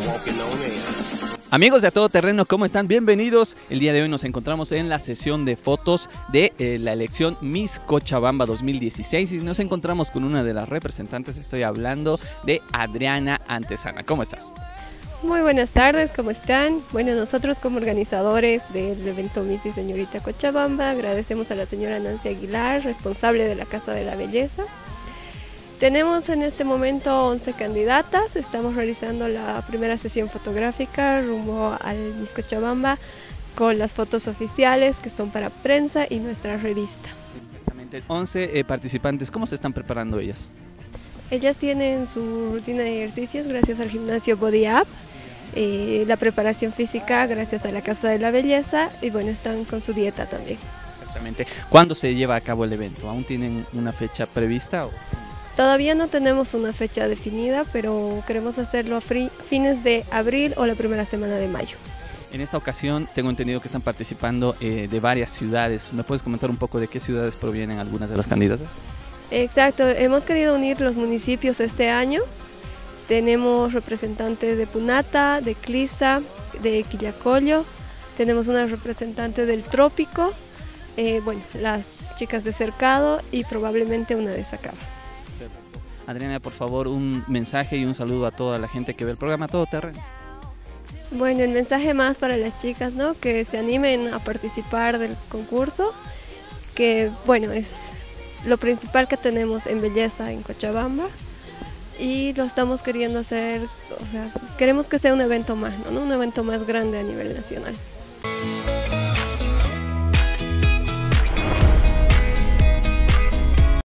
Amigos de A Todo Terreno, ¿cómo están? Bienvenidos. El día de hoy nos encontramos en la sesión de fotos de la elección Miss Cochabamba 2016 y nos encontramos con una de las representantes. Estoy hablando de Adriana Antezana. ¿Cómo estás? Muy buenas tardes, ¿cómo están? Bueno, nosotros como organizadores del evento Miss y Señorita Cochabamba agradecemos a la señora Nancy Aguilar, responsable de la Casa de la Belleza. Tenemos en este momento 11 candidatas, estamos realizando la primera sesión fotográfica rumbo al Miss Cochabamba con las fotos oficiales que son para prensa y nuestra revista. Exactamente, 11 participantes, ¿cómo se están preparando ellas? Ellas tienen su rutina de ejercicios gracias al gimnasio Body Up, la preparación física gracias a la Casa de la Belleza y bueno, están con su dieta también. Exactamente, ¿cuándo se lleva a cabo el evento? ¿Aún tienen una fecha prevista? Todavía no tenemos una fecha definida, pero queremos hacerlo a fines de abril o la primera semana de mayo. En esta ocasión tengo entendido que están participando de varias ciudades. ¿Me puedes comentar un poco de qué ciudades provienen algunas de las candidatas? Exacto, hemos querido unir los municipios este año. Tenemos representantes de Punata, de Clisa, de Quillacollo, tenemos una representante del Trópico, bueno, las chicas de Cercado y probablemente una de Sacaba. Adriana, por favor, un mensaje y un saludo a toda la gente que ve el programa Todo Terreno. Bueno, el mensaje más para las chicas, ¿no? Que se animen a participar del concurso, que bueno, es lo principal que tenemos en belleza en Cochabamba y lo estamos queriendo hacer, o sea, queremos que sea un evento más, ¿no? Un evento más grande a nivel nacional.